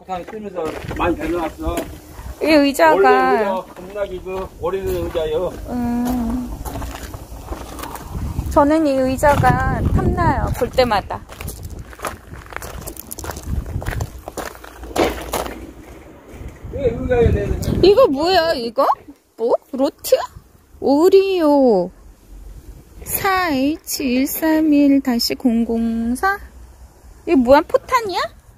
포탄 쓰면서 많이 배워놨어. 이 의자가. 원래 겁나게 오래된 의자요. 저는 이 의자가 탐나요. 볼 때마다. 이거 뭐야, 이거? 뭐? 로트? 오리오 4H131-004? 이게 뭐야? 포탄이야?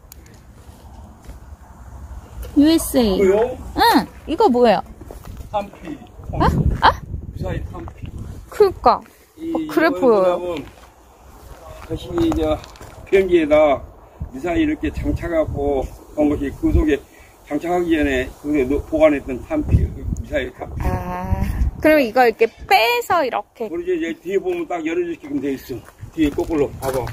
USA. 뭐요? 응, 이거 뭐야? 탄피. 무사히 탄피. 그니까. 그래 보여요. 다시 비행기에다 미사일 이렇게 장착하고 온 것이 그 속에 장착하기 전에 그게 보관했던 탄피, 미사일 탄피. 그럼 이거 이렇게 빼서 이렇게. 우리 이제 뒤에 보면 딱 열어주게끔 돼 있어. 뒤에 거꾸로 봐봐.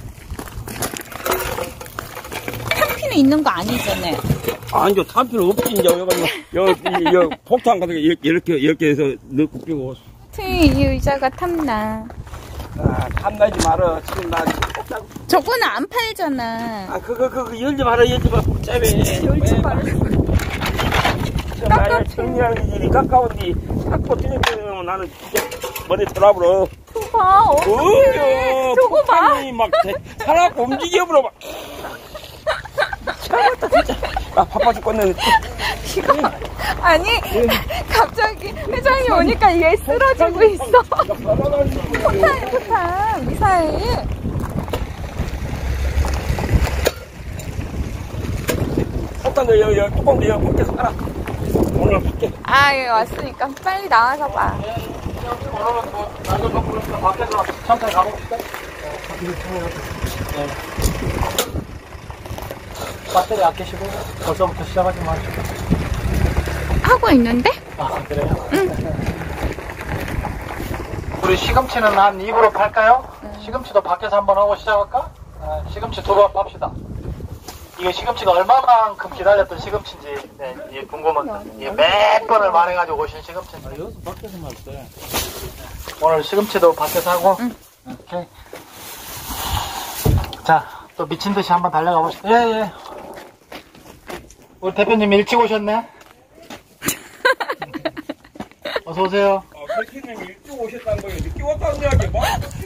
탄피는 있는 거 아니잖아요. 아니죠. 탄피는 없지. 이제 여기 폭탄 같은 거 이렇게 해서 넣고 끼고. 이 의자가 탐나. 탐나지 마라. 지금 나 저거는 안 팔잖아. 그거 열지 마라. 복잡해. 열지 마라. 나 정리하는 일이 가까운데 자꾸 뒤집으면 나는 진짜 머리 돌아버려. 봐, 어떡해. 저거 봐. 막 살아갖고 움직여버려. 막. 미쳐버렸다 진짜. 바빠 죽겠네. 아니, 갑자기 회장이 오니까 얘 쓰러지고 있어. 포탄, 미사일. 폭탄도 여기 뚜껑도 여기 밖에서 깔아. 오늘 밖에. 여기 왔으니까 빨리 나와서 봐. 오늘은 뭐 날도 덥고 그러니까 밖에서 천천히 가봅시다. 배터리 아끼시고 벌써부터 시작하지 마시고. 하고 있는데? 그래요? 응. 우리 시금치는 한 입으로 팔까요? 시금치도 밖에서 한번 하고 시작할까? 시금치 두번 팝시다. 이게 시금치가 얼마만큼 기다렸던 시금치인지 이게 궁금한. 이게 몇 번을 말해가지고 오신 시금치인지. 여기서 밖에서만 써. 오늘 시금치도 밖에서 하고. 오케이. 자, 또 미친 듯이 한번 달려가 보시죠. 예. 우리 대표님 일찍 오셨네. 어서 오세요. 대표님 일찍 오셨다는 거예요. 늦게 왔다는 이야기 뭐?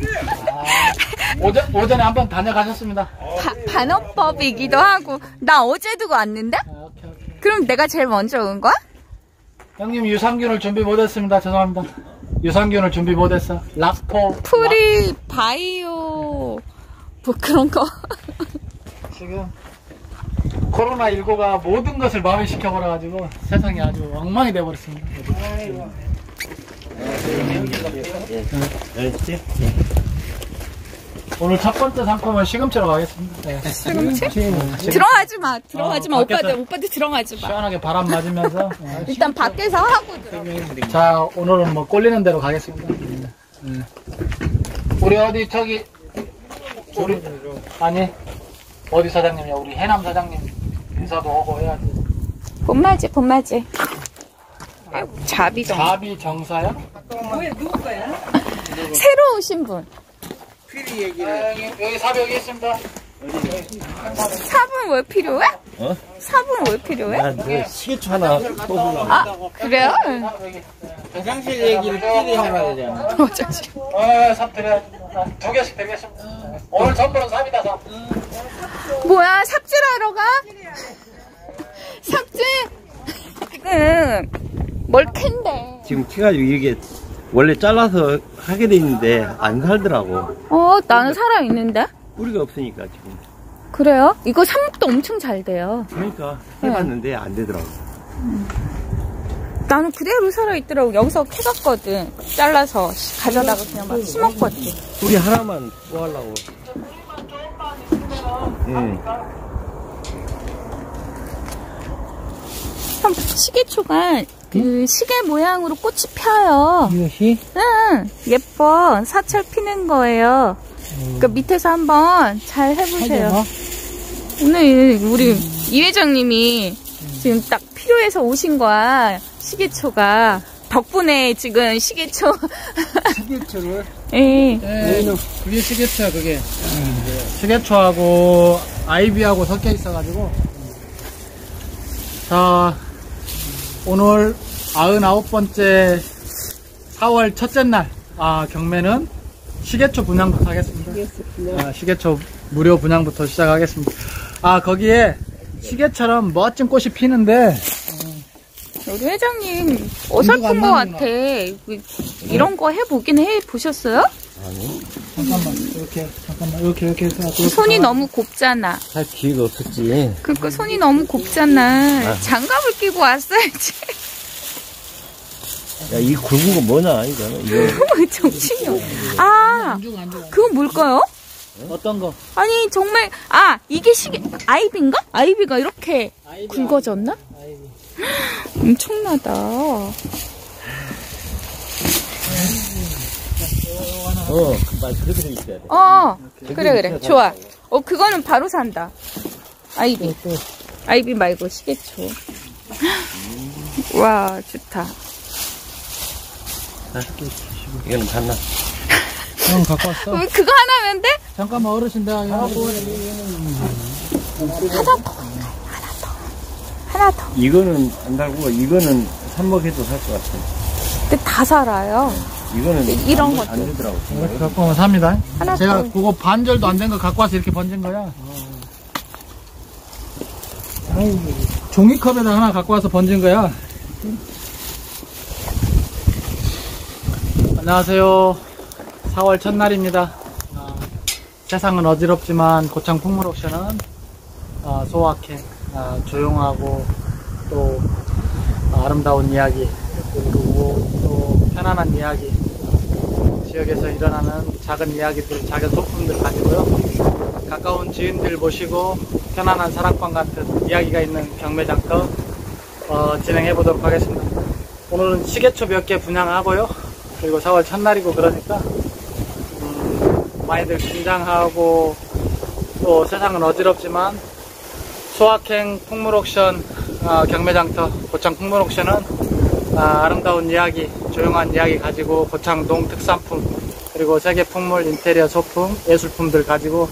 오전에 한번 다녀가셨습니다. 반어법이기도 하고. 나 어제도 왔는데? 오케이. 그럼 내가 제일 먼저 온 거야? 형님 유산균을 준비 못했습니다. 죄송합니다. 유산균을 준비 못했어. 락포. 프리 바이오 뭐 그런 거. 지금 코로나19가 모든 것을 마비시켜버려가지고 세상이 아주 엉망이 돼버렸습니다. 오늘 첫 번째 상품은 시금치로 가겠습니다. 시금치? 들어가지 마. 오빠들 들어가지 마. 시원하게 바람 맞으면서 일단 밖에서 하고 들어. 자, 오늘은 뭐 꼴리는 대로 가겠습니다. 우리 어디 우리 아니 어디 사장님이야? 우리 해남 사장님 인사도 하고 해야지. 봄맞이. 자비정사야? 왜 누구 거야? 새로 오신 분. 필히 얘기를. 여기 삽 여기 있습니다. 삽은 왜 필요해? 삽은 왜 필요해? 시계초 하나 또 그래요? 화장실 얘기를 필히 하나 되잖아. 어쩌지? 삽 드려야지. 2개씩 드리겠습니다. 오늘 선물은 삽이다, 삽. 뭐야, 삽질하러 가? 삽질? 뭘 캔데? 지금 키가지고 이게 원래 잘라서 하게 돼 있는데 안 살더라고. 나는 살아있는데? 뿌리가 없으니까 지금. 그래요? 이거 삽목도 엄청 잘 돼요. 그러니까 해봤는데 안 되더라고. 나는 그대로 살아있더라고. 여기서 캐갔거든. 잘라서 가져다가 그냥 막 심었거든. 뿌리 하나만 구하려고. 응. 시계초가 그 시계 모양으로 꽃이 펴요. 이것이? 응, 예뻐. 사철 피는 거예요. 그 밑에서 한번 잘 해보세요. 오늘 우리 이 회장님이 지금 딱 필요해서 오신 거야. 시계초가. 덕분에 지금 시계초. 시계초를? 예. 그게 시계초야, 그게. 시계초하고 아이비하고 섞여 있어가지고. 자, 오늘 99번째 4월 첫째 날, 경매는 시계초 분양부터 하겠습니다. 시계초 무료 분양부터 시작하겠습니다. 거기에 시계처럼 멋진 꽃이 피는데, 우리 회장님 어설픈 것 같아. 이런 거 해보셨어요? 아니. 잠깐만, 이렇게 해서. 손이 너무 곱잖아. 할 기회가 없었지. 그니까 손이 너무 곱잖아. 장갑을 끼고 왔어야지. 야, 이 굵은 거 뭐냐, 이거는. 이거. 정신이 그건 뭘까요? 어떤 거? 아니, 정말, 이게 아이비인가? 아이비가 이렇게 굵어졌나? 엄청나다. 그렇게 있어야 돼. 그래. 좋아. 그거는 바로 산다. 아이비. 아이비 말고 시계초. 와, 좋다. 이거는 봤나? 형 갖고 왔어? 그거 하나면 돼? 잠깐만, 어르신 내가 하나 더. 이거는 안 달고, 이거는 삽목해도 살 것 같아. 근데 다 살아요. 이거는 이런 것도. 안 되더라고. 이렇게 갖고 오면 삽니다. 하나 제가 더. 그거 반절도 안 된 거 갖고 와서 이렇게 번진 거야. 종이컵에다 하나 갖고 와서 번진 거야. 안녕하세요. 4월 첫날입니다. 세상은 어지럽지만 고창 풍물옥션은 소확행, 조용하고 또 아름다운 이야기, 그리고 또 편안한 이야기, 지역에서 일어나는 작은 이야기들, 작은 소품들 가지고요. 가까운 지인들 모시고 편안한 사랑방 같은 이야기가 있는 경매장터 진행해 보도록 하겠습니다. 오늘은 시계초 몇 개 분양하고요. 그리고 4월 첫날이고 그러니까 많이들 긴장하고 또 세상은 어지럽지만 소확행 풍물옥션 경매장터 고창 풍물옥션은 아름다운 이야기, 조용한 이야기 가지고 고창 농특산품 그리고 세계 풍물, 인테리어 소품, 예술품들 가지고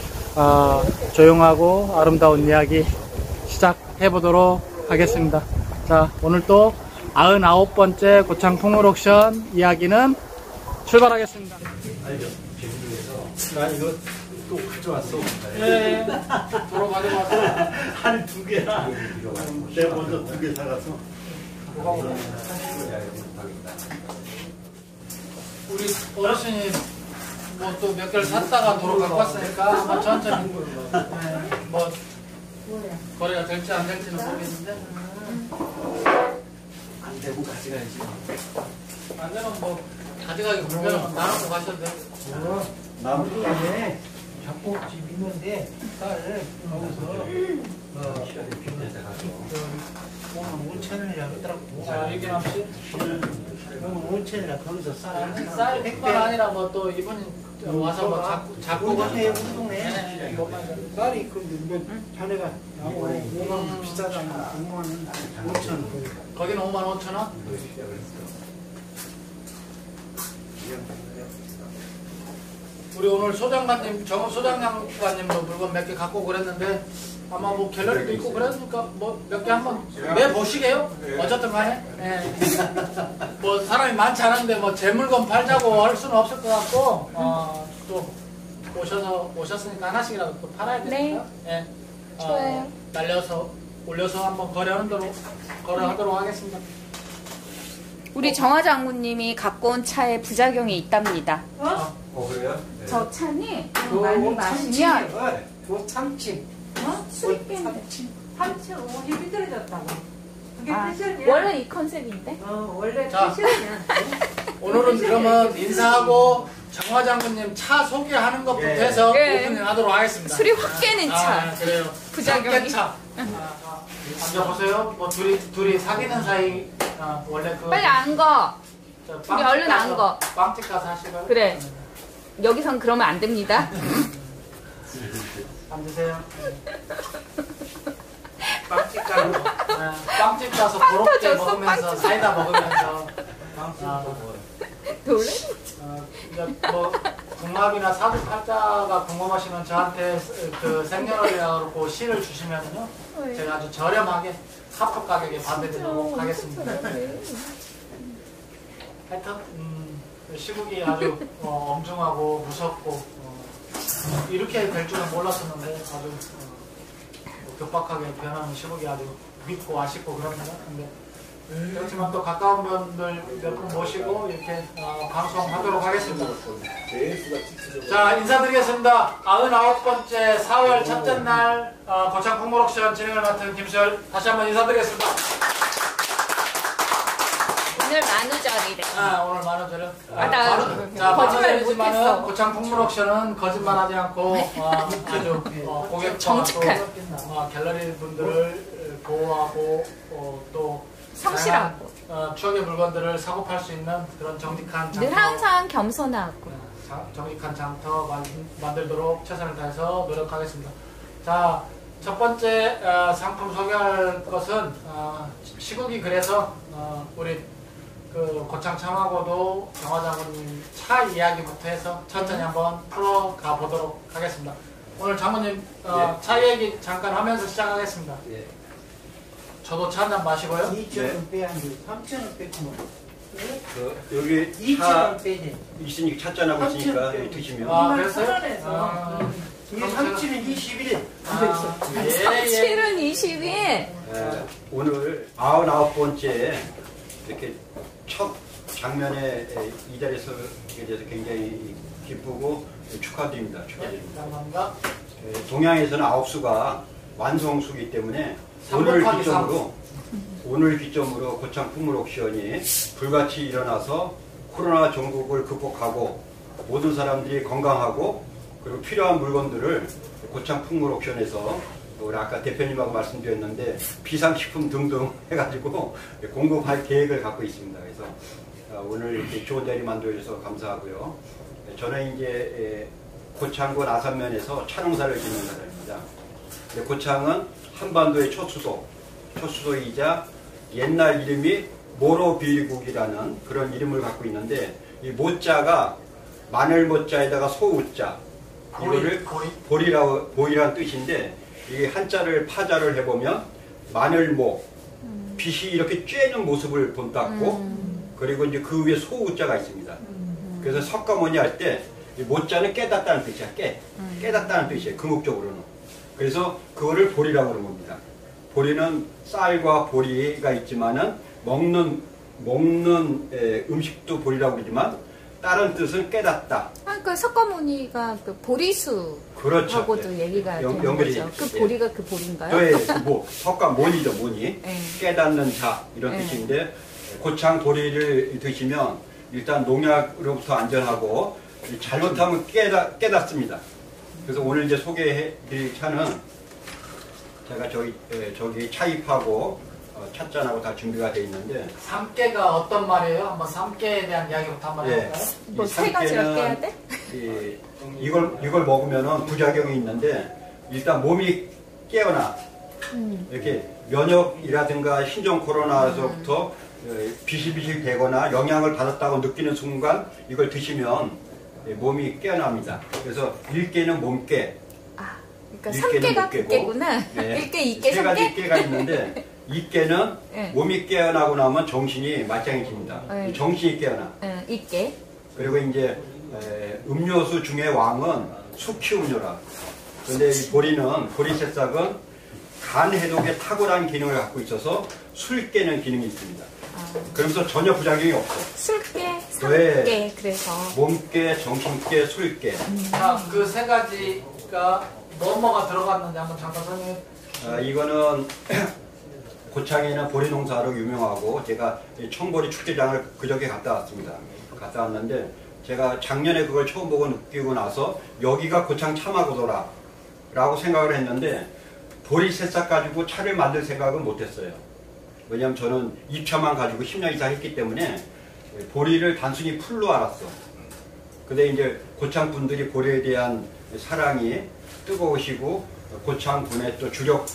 조용하고 아름다운 이야기 시작해 보도록 하겠습니다. 자, 오늘 또 99번째 고창 풍물옥션 이야기는 출발하겠습니다. 나 이거 또 가져왔어. 네, 도로 가져와서 한 두 개나. 내가 먼저 두 개 사가서. 우리 어르신이 뭐 또 몇 개를 샀다가 도로 갖고 왔으니까 한번 천천히 뭐 거래가 될지 안 될지는 모르겠는데 안 되고 가져가야지. 안 되면 뭐 가져가기 그러면 나눠서 가셔도 돼. 나무도 안에 잡곡 집 있는데 딸 거기서 오늘 5,000원이라 하더라고. 얘기는 없이 오늘 5,000원이라 거기서 쌀 100만 아니라 뭐 또 이분이 와서 뭐 잡고 운동해 운동해. 쌀이 근데 자네가 나고 5만원 비싸잖아. 5만원 5,000원. 거기는 55,000원? 우리 오늘 소장관님, 정읍 소장관님도 물건 몇 개 갖고 그랬는데 아마 뭐 갤러리도 있고 그러니까 뭐 몇 개 한번 매보시게요? 어쨌든 간에 뭐 사람이 많지 않은데 뭐 제 물건 팔자고 할 수는 없을 것 같고 또 오셨으니까 하나씩이라도 또 팔아야 되니까 네. 좋아요. 날려서 올려서 한번 거래하도록 하겠습니다. 우리 정화 장군님이 갖고 온 차에 부작용이 있답니다. 그래요? 네. 저 차니 많이 마시면 참치. 술이 깨는 참치 옷이 삐뚤어졌다고. 그게 패션이야. 원래 이 컨셉인데? 원래 자. 패션이야. 오늘은 그러면 인사하고 정화 장군님 차 소개하는 것부터 해서 네. 오프닝 하도록 하겠습니다. 술이 확 깨는 차. 그래요. 부작용이. 차. 앉아보세요. 뭐 둘이 사귀는 사이 원래 그 빨리 안 거. 빵집 얼른 가서, 안 거. 빵집 가서 하시고요. 그래. 여기선 그러면 안 됩니다. 앉으세요. 빵집 가서 빵 그렇게 터졌어, 먹으면서 빵 사이다 먹으면서 놀래? 이제 뭐 궁합이나 사주팔자가 궁금하시면 저한테 그 생년월일하고 시를 주시면요 제가 아주 저렴하게 하프 가격에 받아드리도록 하겠습니다. 하여튼 시국이 아주 엄중하고 무섭고 이렇게 될 줄은 몰랐었는데 아주 급박하게 변하는 시국이 아주 밉고 아쉽고 그럽니다. 근데 그렇지만 또 가까운 분들 몇 분 모시고 이렇게 방송하도록 하겠습니다. 자, 인사드리겠습니다. 99번째 4월 첫째 날 고창 풍물옥션 진행을 맡은 김수열 다시 한번 인사드리겠습니다. 오늘 만우절이래. 오늘 만우절은 나 거짓말 못했어. 고창 풍물옥션은 거짓말하지 않고 아주 고객과 또 갤러리 분들을 보호하고 또 성실하고 추억의 물건들을 사고 팔 수 있는 그런 정직한 장터, 늘 항상 겸손하고 정직한 장터 만들도록 최선을 다해서 노력하겠습니다. 자, 첫 번째 상품 소개할 것은 시국이 그래서 우리 그 고창 참하고도 경화장모님 차 이야기부터 해서 천천히 한번 풀어가 보도록 하겠습니다. 오늘 장모님 차 얘기 잠깐 하면서 시작하겠습니다. 예. 저도 차 한잔 마시고요. 2,000원 빼야 돼. 3,000원 빼고 여기 2,000원 빼지. 있으니까 찻잔하고 있으니까 드시면. 그랬어요? 이게 3,000원 21원. 예. 7은 20일. 오늘 99번째 이렇게 첫 장면에 이 자리에서 게 돼서 굉장히 기쁘고 축하드립니다. 축하드립니다. 감사합니다. 동양에서는 9수가 완성수이기 때문에 오늘 기점으로 고창 풍물옥션이 불같이 일어나서 코로나 전국을 극복하고 모든 사람들이 건강하고 그리고 필요한 물건들을 고창 풍물옥션에서 우리 아까 대표님하고 말씀드렸는데 비상식품 등등 해가지고 공급할 계획을 갖고 있습니다. 그래서 오늘 이렇게 좋은 자리 만들어주셔서 감사하고요. 저는 이제 고창군 아산면에서 차농사를 짓는 사람입니다. 고창은 한반도의 첫 수도이자 옛날 이름이 모로비리국이라는 그런 이름을 갖고 있는데 이 모자가 마늘 모자에다가 소우자 이거를 보리라는 뜻인데 이 한자를 파자를 해보면 마늘모 빛이 이렇게 쬐는 모습을 본땄고 그리고 이제 그 위에 소우자가 있습니다. 그래서 석가모니 할 때 모자는 깨닫다는 뜻이야. 깨닫다는 뜻이에요. 궁극적으로는. 그래서 그거를 보리라고 그러는 겁니다. 보리는 쌀과 보리가 있지만은 먹는 음식도 보리라고 그러지만 다른 뜻은 깨닫다. 그 석가모니가 그 보리수 그렇죠. 하고도 얘기가 되는 연결이 거죠. 그 보리가 그 보리인가요? 저의 석가모니죠. 모니. 네. 깨닫는 자 이런 뜻인데 고창 보리를 드시면 일단 농약으로부터 안전하고 잘못하면 깨닫습니다. 그래서 오늘 이제 소개해드릴 차는 제가 저기 차입하고 찻잔하고 다 준비가 되어 있는데 삼깨가 어떤 말이에요? 한번 삼깨에 대한 이야기부터 한번 해볼까요? 뭐 세 가지를 깨야 돼? 이걸 먹으면 부작용이 있는데 일단 몸이 깨어나 이렇게 면역이라든가 신종 코로나에서부터 비실비실 되거나 영향을 받았다고 느끼는 순간 이걸 드시면 몸이 깨어납니다. 그래서 1깨는 몸깨. 그러니까 3깨가 그 깨구나. 네. 1깨, 2깨, 3깨? 세 가지 깨가 있는데 2깨는 네. 몸이 깨어나고 나면 정신이 말짱해집니다. 네. 정신이 깨어나. 2깨. 그리고 이제 음료수 중에 왕은 숙취음료라. 그런데 이 보리 새싹은 간 해독에 탁월한 기능을 갖고 있어서 술 깨는 기능이 있습니다. 그러면서 전혀 부작용이 없어. 술깨, 삼깨, 그래서. 몸깨, 정신깨, 술깨. 자, 그 세 가지가 뭐가 들어갔는지 한번 잠깐 설명해. 이거는 고창에는 보리 농사로 유명하고 제가 청보리 축제장을 그저께 갔다 왔습니다. 갔다 왔는데 제가 작년에 그걸 처음 보고 느끼고 나서 여기가 고창 참하고도라 라고 생각을 했는데 보리 새싹 가지고 차를 만들 생각은 못했어요. 왜냐하면 저는 입차만 가지고 10년 이상 했기 때문에 보리를 단순히 풀로 알았어. 근데 이제 고창 분들이 보리에 대한 사랑이 뜨거우시고 고창 분의 또 주력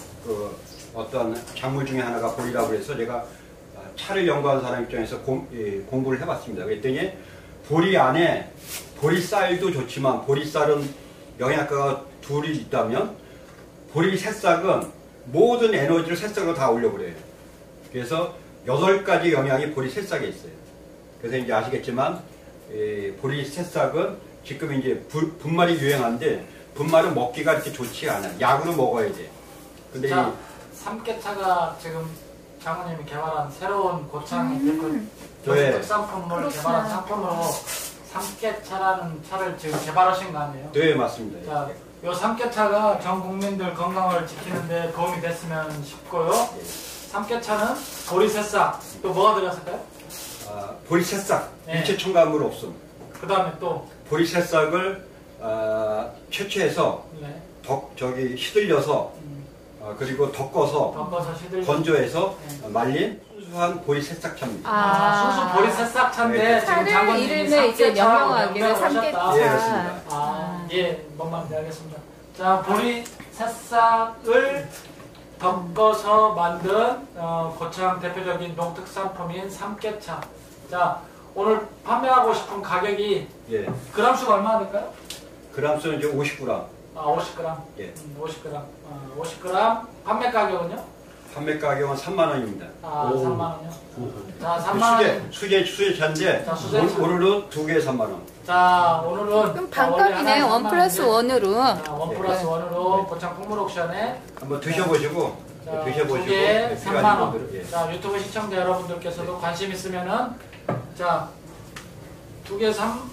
어떤 작물 중에 하나가 보리라고 해서 제가 차를 연구한 사람 입장에서 공부를 해봤습니다. 그랬더니 보리 안에 보리쌀도 좋지만 보리쌀은 영양가가 둘이 있다면 보리 새싹은 모든 에너지를 새싹으로 다 올려버려요. 그래서 8가지 영양이 보리 새싹에 있어요. 그래서 이제 아시겠지만 보리 새싹은 지금 이제 분말이 유행한데 분말은 먹기가 이렇게 좋지 않아요. 약으로 먹어야 돼. 근데 자, 삼계차가 지금 장모님이 개발한 새로운 고창 특산품을 개발한 상품으로 삼계차라는 차를 지금 개발하신 거 아니에요? 네, 맞습니다. 자, 요 삼계차가 전 국민들 건강을 지키는데 도움이 됐으면 싶고요. 삼계차는 보리새싹, 또 뭐가 들어갔을까요? 보리 새싹, 네. 일체 첨가물 없음. 그 다음에 또 보리 새싹을 채취해서 네. 시들려서 그리고 덮어서 시들 건조해서 네. 말린 순수한 보리 새싹차입니다. 순수 보리 새싹차인데 네. 지금 차를 장관님이 이름을 이제 명명하기를 삼계차. 예, 그렇습니다. 예, 뭔 말인지 알겠습니다. 자, 보리 새싹을 덮어서 만든 고창 대표적인 농특산품인 삼계차. 자, 오늘 판매하고 싶은 가격이 예. 그람수가 얼마나 될까요? 그람수는 이제 50g. 50g. 예. 50g. 50g. 판매 가격은요? 판매 가격은 3만원입니다. 3만원이요. 자, 3만원. 수제차인데 자, 수제차. 오늘은 2개에 3만원. 자, 오늘은 그럼 반값이네. 1+1으로. 자, 1+1으로 고창 풍물 옥션에 한번 드셔보시고 두개 3만원. 예. 자, 유튜브 시청자 여러분들께서도 관심 있으면은 자, 2개 3,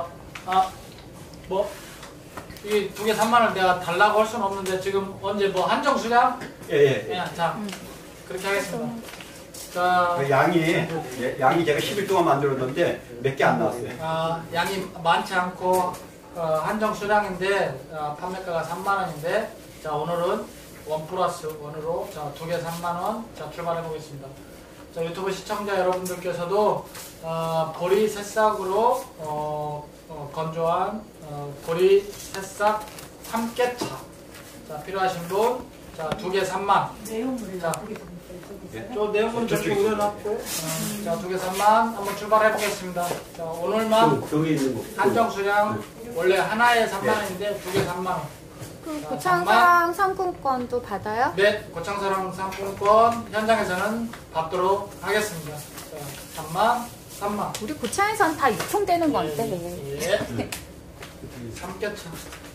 이 2개 3만원 내가 달라고 할 수는 없는데 지금 언제 뭐 한정 수량? 예. 자, 그렇게 하겠습니다. 자, 그 양이 제가 10일 동안 만들었는데 몇 개 안 나왔어요. 양이 많지 않고 한정 수량인데 판매가가 3만원인데 자, 오늘은 1+1으로 자, 2개 3만원. 자, 출발해 보겠습니다. 자, 유튜브 시청자 여러분들께서도 보리 새싹으로 건조한 보리 새싹 삼계차. 자, 필요하신 분, 자, 2개 3만. 내용물이 자, 예. 저 내용물 전부 올려놨고, 자, 2개 3만 한번 출발해 보겠습니다. 자, 오늘만 한정 수량 원래 하나에 3만원인데 2개 3만원. 그 고창사랑 상품권도 받아요? 네, 고창사랑 상품권 현장에서는 받도록 하겠습니다. 자, 3만. 우리 고창에선 다 유통되는 건데. 예. 삼계차.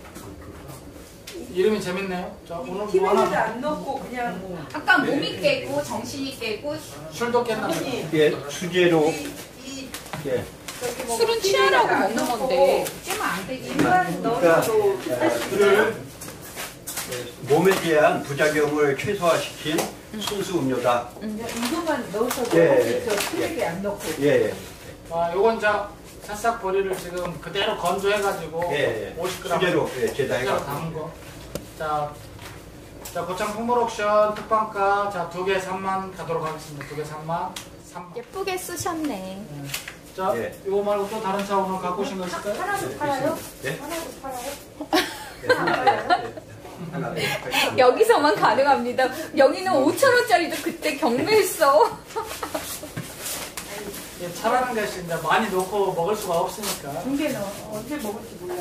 이름이 재밌네요. 자, 오늘 뭐 티백에도 하나 안 넣고 그냥 아까 몸이 깨고 정신이 깨고 술도 깼나? 예, 수제로. 예. 술은 취하라고 먹는 건데 깨면 안 되지. 일반 그러니까 넣어도 술을 몸에 대한 부작용을 최소화시킨 순수 음료다. 이거만 넣어서도 예, 저 티백에 안 넣고 예. 요건 자 새싹 보리를 지금 그대로 건조해가지고 예. 50g 수제로 제다 수제로 해가지고. 담은 거. 자, 고창 풍물 옥션 특판가 자 2개 3만 가도록 하겠습니다. 2개 3만. 예쁘게 쓰셨네. 자, 예. 이거 말고 또 다른 차 오늘 갖고 오신 거 있을까요? 하나도 팔아요? 예? 하나도 팔아요? 하나. 여기서만 가능합니다. 여기는 5,000원짜리도 그때 경매했어. 예, 차라는 것이 이제 많이 넣고 먹을 수가 없으니까. 중계는 언제 먹을지 몰라.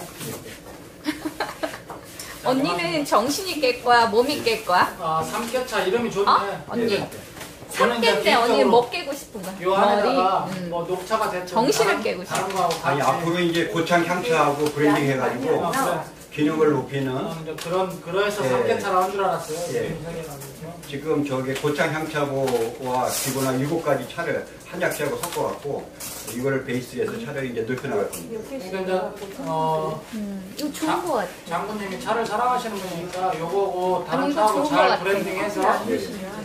언니는 정신이 깰 거야, 몸이 깰 거야? 삼계차 이름이 좋네. 언니. 예. 저는 이제 삼계인데 언니는 개인적으로 뭐 깨고 싶은 거야? 요 안에다가 머리. 뭐 녹차가 됐든 정신을 깨고 싶어. 다른 거하고 아니 같이 앞으로 이제 고창 향차하고 브랜딩 해가지고 아, 그래. 기능을 높이는 이제 그래서 예. 삼계차라 한 줄 알았어요. 예. 생각해가지고. 지금 고창 향차보와 기본한 7가지 차를 한 약차하고 섞어갖고 이거를 베이스에서 차를 이제 넓혀나갈 겁니다. 그러니까 이제 이거 좋은 거 같아. 장군님이 차를 사랑하시는 분이니까 요거고 다른 아니, 이거 차하고 좋은 거 잘 같아. 브랜딩해서 예.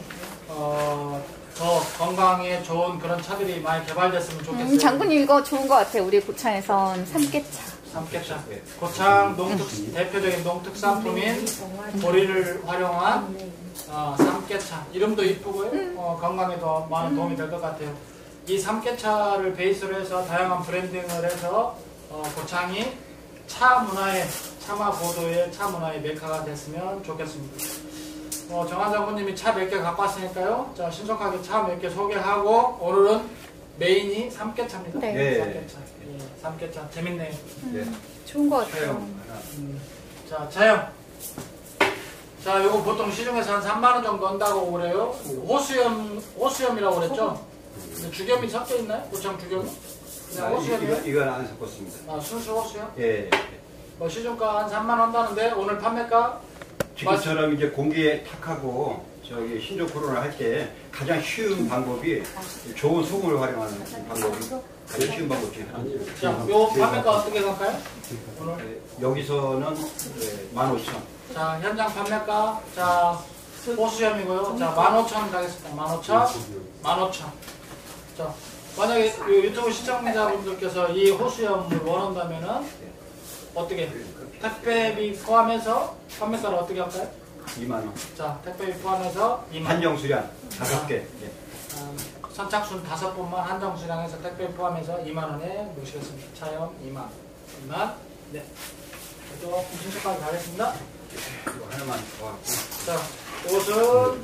더 건강에 좋은 그런 차들이 많이 개발됐으면 좋겠어요. 장군님 이거 좋은 거 같아. 우리 고창에선 삼계차. 삼계차. 고창 대표적인 농특산품인 보리를 활용한 삼계차. 이름도 이쁘고요. 건강에도 많은 도움이 될 것 같아요. 이 삼계차를 베이스로 해서 다양한 브랜딩을 해서 고창이 차 문화의 차마 보도의 차 문화의 메카가 됐으면 좋겠습니다. 정한 장군님이 차 몇 개 갖고 왔으니까요. 자, 신속하게 차 몇 개 소개하고 오늘은 메인이 삼계차입니다. 네. 네. 삼계차. 예, 삼계차. 재밌네요. 네. 좋은 것 같아요. 촬영 하나. 자, 자영. 자, 요거 보통 시중에서 한 3만원 정도 한다고 그래요. 호수염이라고 그랬죠? 근데 주겸이 섞여 있나요? 고창 주겸이? 그냥 호수염이요? 이건 안 섞었습니다. 아, 순수 호수염? 예. 뭐 시중가 한 3만원 한다는데 오늘 판매가? 지금처럼 이제 공기에 탁하고 저기 신종 코로나 할 때 가장 쉬운 방법이 좋은 소금을 활용하는 방법이 가장 쉬운 방법 중에 하나입니다. 자, 요 판매가 어떻게 갈까요? 오늘? 여기서는 15,000원. 자, 현장 판매가, 자, 호수염이고요. 자, 15,000원 가겠습니다. 15,000. 자, 만약에 유튜브 시청자분들께서 이 호수염을 원한다면은, 어떻게? 택배비 포함해서 판매가를 어떻게 할까요? 2만원. 자, 택배비 포함해서 2만 원. 한정 수량 5개. 예. 선착순 5분만 한정 수량해서 택배 포함해서 2만원에 모시겠습니다. 차염 2만. 네. 또 신청까지 가겠습니다. 이거 하나만 더 하고. 자, 옷은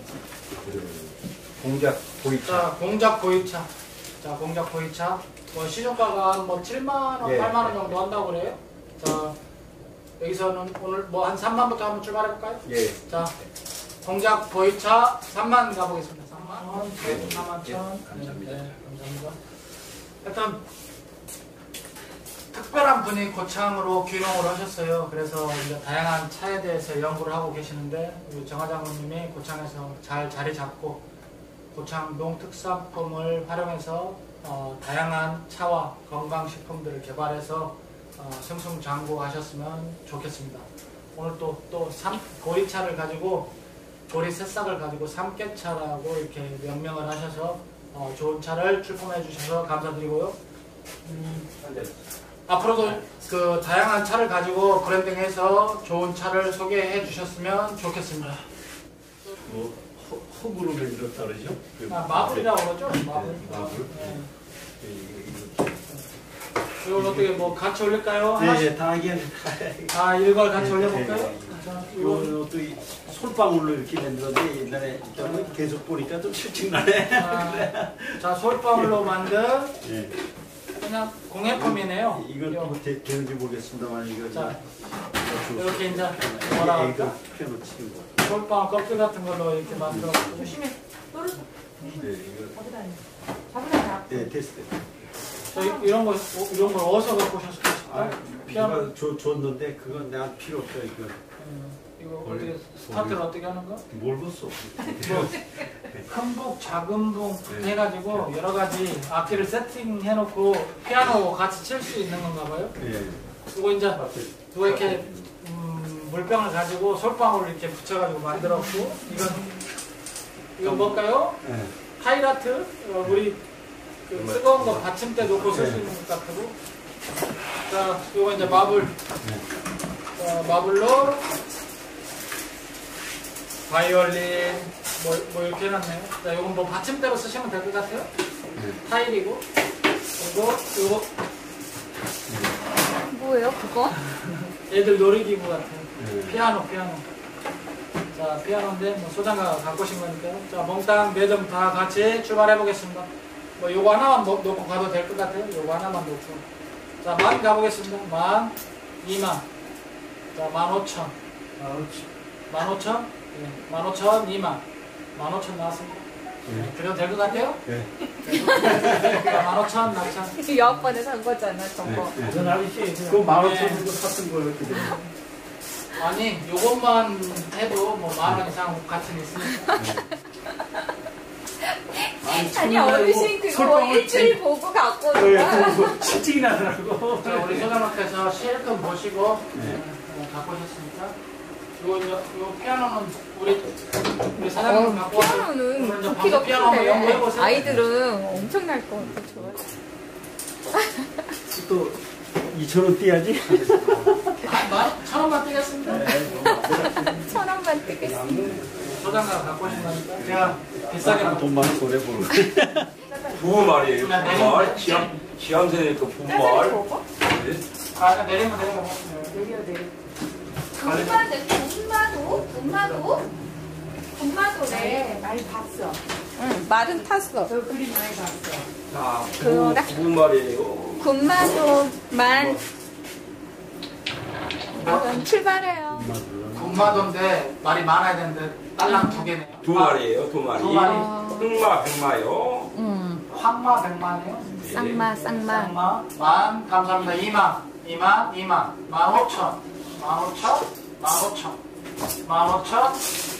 공작 보이차. 자, 공작 보이차. 자, 공작 보이차. 뭐 시중가가 뭐 7만원, 예. 8만원 정도 한다고 그래요. 자, 여기서는 오늘 뭐 한 3만부터 한번 출발해볼까요? 예. 자, 공작 보이차 3만 가보겠습니다. 3만. 네. 4만 예. 천. 감사합니다. 네, 감사합니다. 일단 특별한 분이 고창으로 귀농을 하셨어요. 그래서 이제 다양한 차에 대해서 연구를 하고 계시는데 우리 정화장모님이 고창에서 잘 자리 잡고 고창 농특산품을 활용해서 다양한 차와 건강식품들을 개발해서 승승장구하셨으면 좋겠습니다. 오늘 또 보리차를 가지고 보리 새싹을 가지고 삼계차라고 이렇게 명명을 하셔서 좋은 차를 출품해 주셔서 감사드리고요. 앞으로도 그 다양한 차를 가지고 브랜딩해서 좋은 차를 소개해 주셨으면 좋겠습니다. 뭐 흙으로 만들었다 그러죠? 마블이라고 그러죠? 마블. 마블. 네. 이렇게. 이걸 어떻게 뭐 같이 올릴까요? 하나씩 네, 다 하긴. 다 이걸 같이 올려볼까요? 네. 자, 이거 이것도 솔방울로 이렇게 만들었는데 옛날에 있던 계속 보니까 좀 실증나네. 자, 솔방울로 만든 네. 그냥 공예품이네요. 이건 뭐 되는지 모르겠습니다만 이거 자, 좀 이렇게 이제 뭐라 애가 할까? 펴놓치는 거. 솔방울 껍질 같은 걸로 이렇게 만들어. 조심해. 떨어져. 네, 이거. 잡으라. 네, 됐어요. 저 이런 걸 어디서 갖고 오셨을까요? 아, 피아노. 누가 줬는데 그건 내가 필요 없어 이거. 이거 원래 어떻게 스타트를 어떻게 하는 거? 모르겠어. 큰 북, 작은 북 해가지고 여러 가지 악기를 세팅해놓고 피아노 같이 칠 수 있는 건가 봐요. 네. 그리고 이제 누가 이렇게 물병을 가지고 솔방울을 이렇게 붙여가지고 만들었고 이건 뭘까요? 네. 하이라트 우리 그 뜨거운 거 받침대 놓고 쓸 수 있는 것 같고 자 이거 이제 마블 자, 마블로 바이올린 뭐 이렇게 해놨네요. 자 이건 뭐 받침대로 쓰시면 될 것 같아요. 타일이고 그리고 이거 뭐예요, 그거? 애들 놀이기구 같아요. 피아노. 자, 피아노인데, 뭐, 소장가가 갖고 오신 거니까요. 자, 몽땅 4점 다 같이 출발해 보겠습니다. 뭐, 요거 하나만 놓고 가도 될 것 같아요. 요거 하나만 놓고. 자, 10,000 가보겠습니다. 10,000, 20,000. 자, 15,000. 15,000? 예, 15,000, 20,000. 15,000 나왔습니다. 그래도 될 것 같아요? 네. 자, 15,000, 14,000. 이 여학번에 산 거잖아, 저거. 이건 아저씨 그 15,000 주고 샀던 거 이렇게 돼. 아니, 요것만 해도 뭐 10,000원 이상 가치는 있으니까. 아니, 어르신 그거 일주일 보고 갖고 온 거야? 실증이 나더라고. 자, 우리 소장님께서 실컷 보시고 갖고 오셨으니까 요 피아노는 우리 사장님 갖고 와서 피아노는 오늘 이제 부피가 방금 피아노 한번 연구해 큰데 보세요. 아이들은 엄청날 것 같아, 좋아. 또 2,000원 떼야지. 1,000원만 뜨겠습니다. 1,000원만 뜨겠습니다. 소장님 갖고 오신 거니까 제가 비싸게 돈 많은 손해 보는 거. 부부 말이에요. 부부 말. 시암새니까 부부 짜장이 말. 먹어? 아, 내리면 내려. 군마도? 군마도래. 많이 봤어. 응, 말은 탔어. 저 그림 많이 봤어. 자, 그거다. 무슨 말이에요? 군마도 만. 그럼 출발해요. 군마도인데 말이 많아야 되는데 딸랑 2개네요. 두 마리예요, 두 마리. 두 마리. 흑마, 백마요. 황마 100만이에요. 쌍마. 쌍마. 만, 감사합니다. 2만. 15,000. 15,000.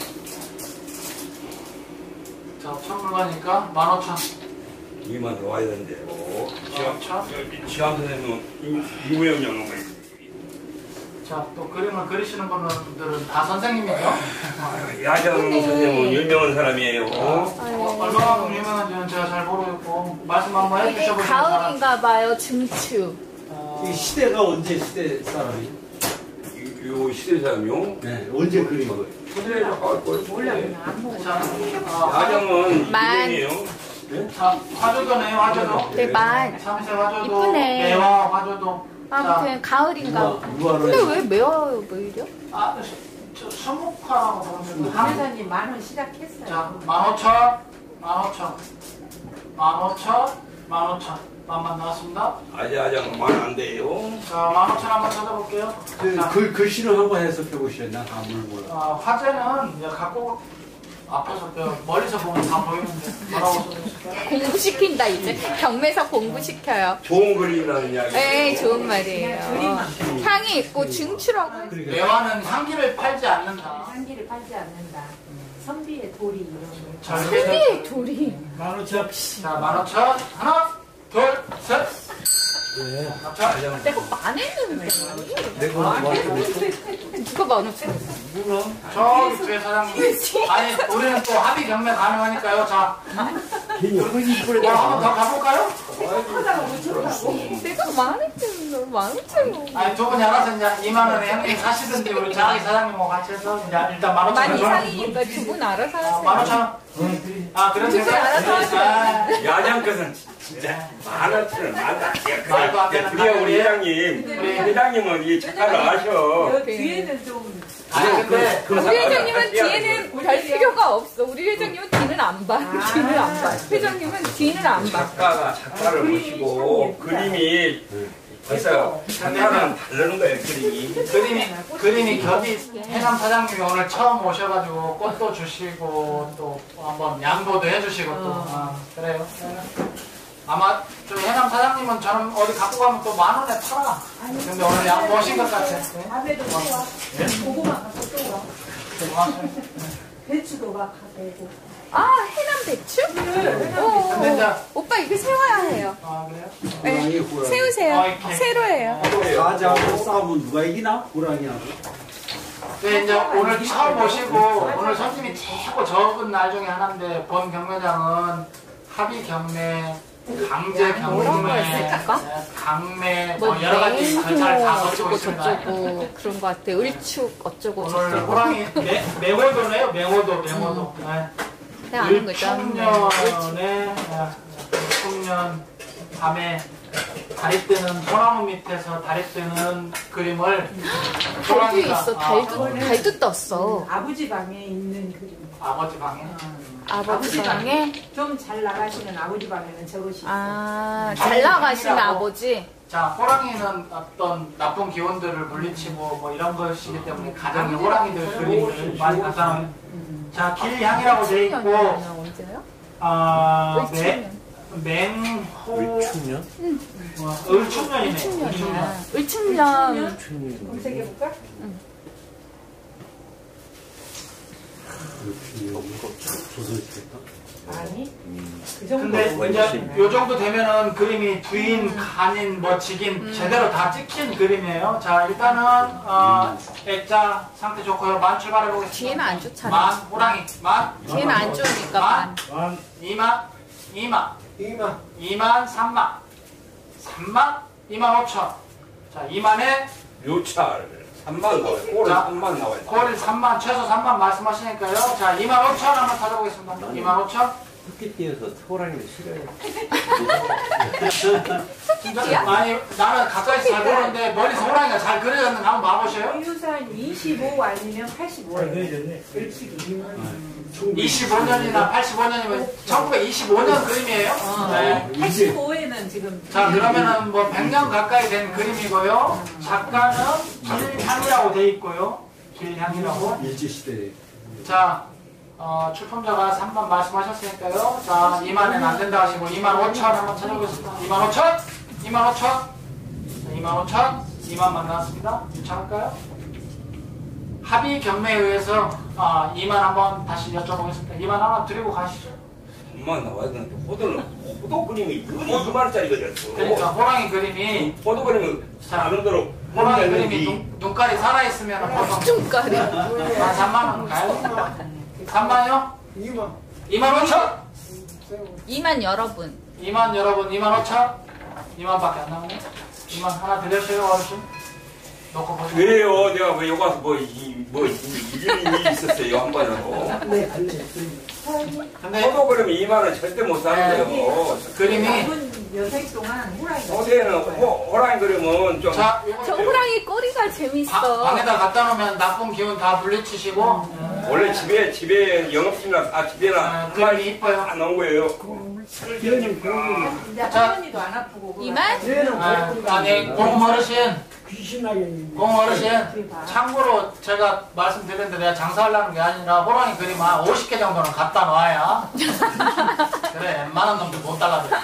자, 천물가니까 15,000. 2만 더 와야 되는데요. 그렇죠. 지암 선생님은 이무영 영웅을. 자, 또 그림을 그리시는 분들은 다 선생님이에요. 야정 선생님은 유명한 사람이에요. 얼마만큼 유명한지는 제가 잘 모르겠고 말씀 한번 이게 해주셔보시면 잘 가을인가 봐요, 중추. 이 시대가 언제 시대 사람이? 요 시대 사람이요? 네, 언제 그린 거예요? 시대에 가까울 거예요. 몰라, 그냥 안 먹어. 자, 야정은 만. 유명해요. 자, 화조도네요, 화조도. 네, 만. 참새 화조도. 이쁘네. 매화 화조도. 아무튼 가을인가 봐. 누가 근데 왜 매워요, 뭐 이래? 자, 저 수묵화라고 보면 강사님 10,000원 시작했어요. 자, 15,000. 만만 나왔습니다. 야정은 만 안 돼요. 자, 15,000 한번 찾아볼게요. 자, 글씨를 한번 해석해 보시겠나? 아무를 몰라. 화제는 이제 갖고 앞에서 멀리서 보면 다 보이는데 뭐라고 써있을까요? 공부시킨다, 이제. 경매서 공부시켜요. 좋은 그림이라는 이야기. 네, 좋은 말이에요. 향이 있고 중추라고. 매화는 향기를 팔지 않는다. 향기를 팔지 않는다. 선비의 돌이 이런 거. 선비의 돌이. 15,000. 자, 15,000. 하나, 둘, 셋. 자, 내가 만했는데. 내가 누가 만원치? 저기 뒤에 사장님. 아니, 우리는 또 합의 경매 가능하니까요. 자, 한번 더 가볼까요? 내가 만했는데, 만원치. 아니, 두 분이 알아서 이제 2만원에 형님 사시든지 우리 자기 사장님하고 같이 해서 이제 일단 15,000원. 만 이상이니까 두 분 알아서 하세요. 15,000원. 아, 그럼 두 분 알아서 하세요. 야장것은 진짜 만원치는 많다. 말도 안 되는 드디어 우리 말이에요. 회장님은 이 작가를 아셔. 뒤에는 좀. 아니, 근데 우리 회장님은 뒤에는 별 필요가 없어. 우리 회장님은 뒤는 안 봐. 뒤는 안 봐. 회장님은 뒤는 안 봐. 작가를 모시고 그림이 벌써 작가랑 다르는 거예요, 그림이. 그림이 겹이 해남 사장님이 오늘 처음 오셔가지고 꽃도 주시고 또 한번 양보도 해주시고 또 그래요. 아마 저 해남 사장님은 저는 어디 갖고 가면 또 10,000원에 팔아. 근데 오늘 양보하신 것 같아. 밥에도 또 와. 고구마 갖고 또 와. 고맙습니다. 배추도 막 되고. 아, 해남 배추? 근데 이제 오빠 이거 세워야 해요. 아 그래요? 네. 세우세요. 이렇게. 새로 해요. 사자하고 싸우면 누가 이기나? 호랑이하고. 네, 이제 오늘 처음 오시고 오늘 손님이 최고 적은 날 중에 하나인데 본 경매장은 합의 경매, 강제 경매, 강매 뭐 여러 가지 절차를 다 거치고 있습니다. 저쩌고 그런 것 같아. 을축 어쩌고 오늘 저쩌고. 호랑이 매고도네요, 매고도. 네. 내가 아는 거 있잖아. 일축년 밤에 다리 뜨는 소나무 밑에서 다리 뜨는 그림을 달도 있어. 달도 떴어. 아버지 방에 있는 그림. 아버지 방에. 아버지 방에. 좀 잘 나가시는 아버지 방에는 저것이. 아, 잘 나가시는 아버지. 자, 호랑이는 어떤 나쁜 기운들을 물리치고 뭐 이런 것이기 때문에 가정에 호랑이들 그림을 많이 나타나요. 자, 길향이라고 돼 있고, 언제요? 맹호. 을충년? 을충년이네. 을충년. 검색해볼까? 조선시대다. 아니. 그 정도. 근데 이제 요 정도 되면은 그림이 부인, 간인, 뭐 직인 제대로 다 찍힌 그림이에요. 자, 일단은 액자 상태 좋고요. 만 출발해보겠습니다. 뒤에는 안 좋잖아. 만, 호랑이, 만. 뒤에는 안 좋으니까 만. 2만, 3만, 25,000. 자, 2만에 묘찰 3만 나와요. 꼴은 자, 3만 나와요. 꼴이 3만, 최소 3만 말씀하시니까요. 자, 25,000 한번 찾아보겠습니다. 25,000. 흙기 띄어서 호랑이를 싫어해. 아니 나는 가까이서 잘 보는데 멀리서 호랑이가 잘 그려졌는가 한번 봐보세요. 유산 25 아니면 85예요. 25년이나 85년이면 1925년 그림이에요. 네. 85에는 지금 자 그러면은 뭐 100년 가까이 된 그림이고요. 작가는 길향이라고 돼 있고요. 길향이라고. 일제시대. 자 출품자가 3만 말씀하셨으니까요. 자 2만엔 안 된다 하시고 2만 5천 한번 찾아보겠습니다. 2만 5천, 2만 5천, 2만 5천, 2만만 나왔습니다. 유창할까요? 합의 경매에 의해서 2만 한번 다시 여쭤보겠습니다. 2만 하나 드리고 가시죠. 엄마 나와야 되는데 호도 그림이 2만원짜리거든. 그러니까 호랑이 그림이 호도 그림은 안 오도록 호랑이 그림이 눈깔이 살아있으면 보통 눈깔이. 3만원 가요? 3만요? 2만 5천? 2만 여러분. 2만 여러분 2만 5천? 2만밖에 안 나오네. 2만 하나 드려주세요 어르신. 놓고 보세요. 그래요. 내가 왜 여기 와서 이름이 있었어요 한 번은. 근데 호도 그림이 2만원 절대 못 사는 거예요. 그림이 여생 동안 호랑이가 호세는 호랑이 그림은 좀. 자, 저 호랑이 꼬리가 재밌어. 방에다 갖다 놓으면 나쁜 기운 다 물리치시고 원래 집에 영업실이나 집에나 그림이 이뻐요. 안 나온 거예요. 이제 할머니도 안 아프고 2만? 아니 공 어르신 귀신나게. 공 어르신 참고로 제가 말씀드렸는데 내가 장사하려는 게 아니라 호랑이 그림 한 50개 정도는 갖다 놔야 그래 웬만한 놈들 못 달라들지.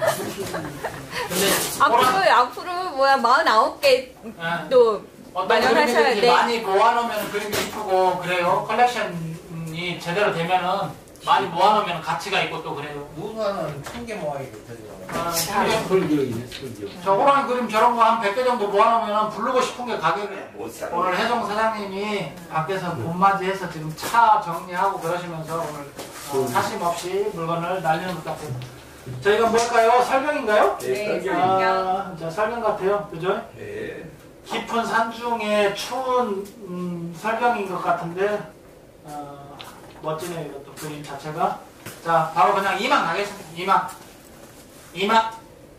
근데 앞으로 뭐야 49개 어떤 마련하셔야 그림이든지 돼. 많이 모아놓으면 그림이 이쁘고 그래요. 컬렉션이 제대로 되면은 많이 모아놓으면 가치가 있고 또 그래요. 무사는 1000개 모아야겠다. 설교이네, 설교. 저 호랑이 그림 저런 거 한 100개 정도 모아놓으면 부르고 싶은 게 가격이 못 사. 오늘 해종 사장님이 밖에서 봄맞이해서 지금 차 정리하고 그러시면서 오늘 사심 없이 물건을 날리는 것 같아요. 저희가 뭘까요? 설명인가요? 네, 자, 설명 같아요. 그죠? 네. 깊은 산중에 추운 설경인 것 같은데 멋지네요. 이것도 그림 자체가. 자 바로 그냥 2만 가겠습니다. 2만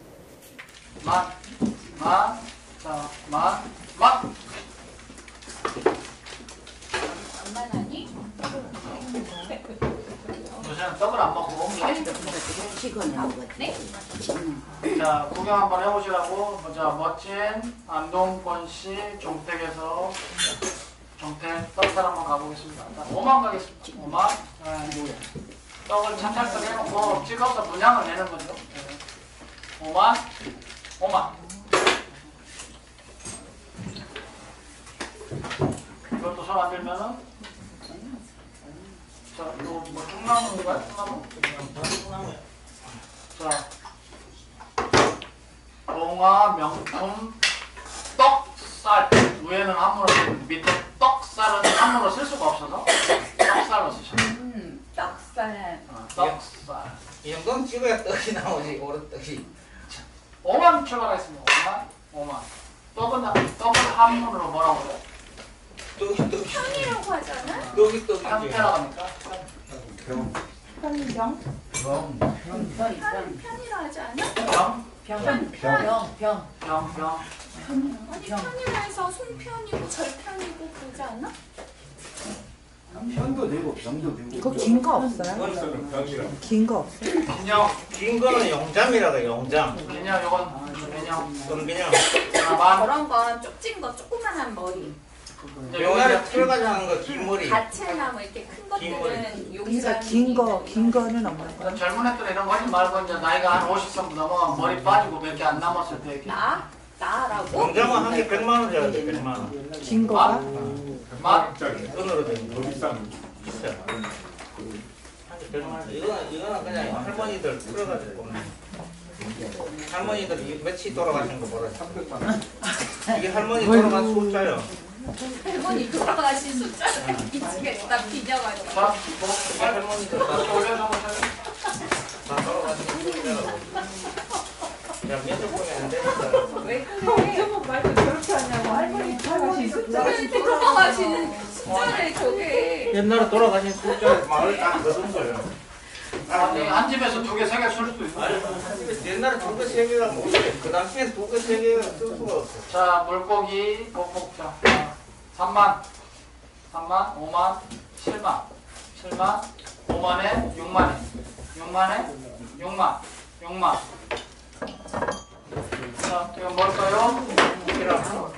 만 만하니? 요새는 떡을 안 먹고 네? 자 구경 한번 해보시라고. 자 멋진 안동권씨 종택에서 종택 떡살 한번 가보겠습니다. 자, 5만 가겠습니다. 5만. 네. 떡을 찹쌀떡 해놓고 찍어서 분양을 내는 거죠. 네. 5만. 이것도 손 안 들면은 자 이거 뭐 통나무인가요? 통나무? 자 동화 명품 떡살 위에는 한문으로 밑에 떡살은 한문으로 쓸 수가 없어서 떡살로 쓰셨어요. 떡살. 떡살. 이 정도는 찍어야 떡이 나오지, 오른떡이. 5만 출발하겠습니다. 5만. 떡은 한문으로 뭐라고 해요? 편이라고 하잖아? 떡이 편태라고 합니까? 편병? 편이라 하지 않아? 병. 아니 편이라 해서 손편이고 절편이고 그러지 않아? 편도 되고 병도 되고. 그거 긴 거 없어요? 긴 거 없어요? 인형. 긴 거는 영잠이라고, 영잠. 인형 요건 인형. 그건 그냥 만. 저런 건 쪽진 거 조그만한 머리. 병아리 털가지 하는 거, 긴 머리. 가채나 뭐 이렇게 큰 긴 것들은 그러니까 긴 거는 없는 거. 젊은 애들 이런 거 하지 말고 이제 나이가 한 50선 넘어가면 머리 빠지고 몇 개 안 남았을 때 이렇게. 나라고? 영잠은 한 개 100만 원 줘야 돼, 100만 원. 긴 거가? 만. 돈으로 된 거. 비싸. 한개 100만 원. 이거는 그냥 할머니들 풀어가지고. 할머니들 며칠 돌아가신 거 뭐라 300만 원. 이게 할머니 돌아간 숫자요. 할머니 돌아가신 숫자를 미치겠다 비벼가지고. 자, 이게 할머니들 다 올려놓으세요. 돌아가신 숫자라고. 야, 면접 보면 안 되니까. 왜 그래? 말도 저렇게 하냐고. 할머니 숫자를 돌아가시는 숫자를 저게. 옛날에 돌아가신 숫자 마을 딱 거둔 거예요. 아니 한 집에서 2개, 3개 술 수도 있어. 옛날에 2개, 3개가 뭐지? 그 당시에 2개, 3개가 쓸 수가 없어. 자, 물고기 볶자. 3만, 5만, 7만, 5만에 6만에, 6만. 자, 이거 뭘까요? 계란.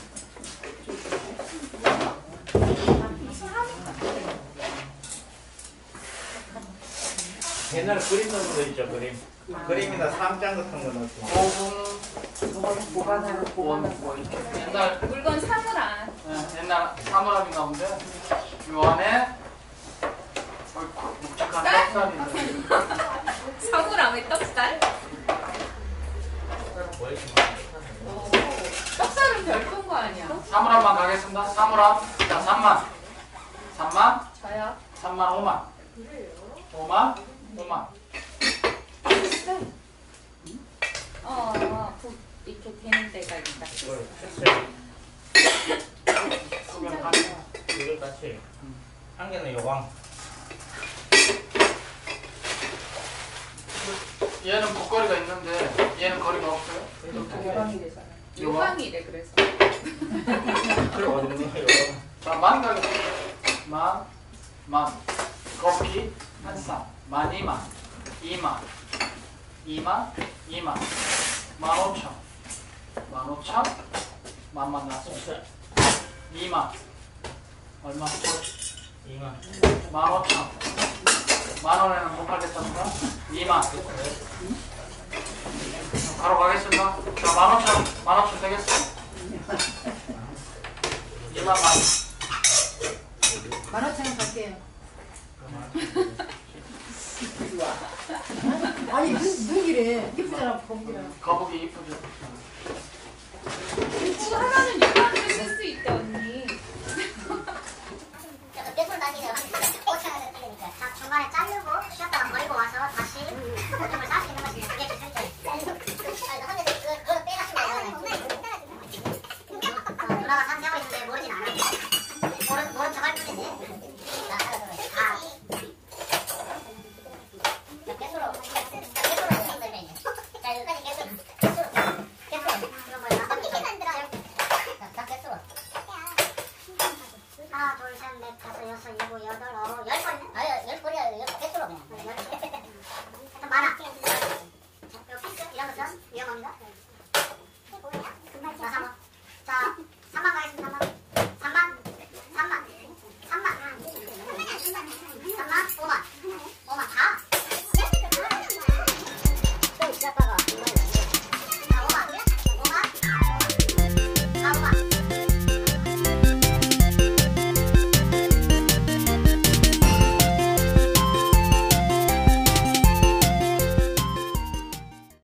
옛날에 그림 넣는 거 있죠, 그림. 그림이나 상장 같은 거 넣고. 고분, 뭐 이렇게. 옛날, 물건 사물함. 옛날 사물함인가 본데, 요 안에, 묵직한 떡살이 있는데. 사물함에 떡살? 떡살은 별건 거 아니야? 사물함만 가겠습니다. 사물함. 자, 3만. 저요? 3만 5만. 5만. 이렇게 되는 데가 있다. 이걸 같이. 한 개는 요광. 얘는 복거리가 있는데 얘는 거리가 없어요. 요강이래 그래서. 그래, 어딨니? 요광. 자, 만 가겠습니다. 만. 곱기 한 쌍. 12,000. 2만. 15,000. 15,000. 만만 나왔어요. 2만. 얼마? 2만. 15,000. 10,000원에는 못 팔겠답니다. 2만. 바로 가겠습니다. 자, 15,000 되겠어? 2만 15,000원 갈게요. 아니 눈이래 이쁘잖아 거북이랑. 거북이 이쁘죠? 그거 하나는 요강으로 쓸 수 있대 언니. 몇분 다니면 5,000원을 쓰니까 중간에 자르고 쉬었다가 버리고 와서 다시 보통을 쌀 수 있는 것이 그게 그걸 빼가시면 누나가 산 세고 있는데 모르진 않아요.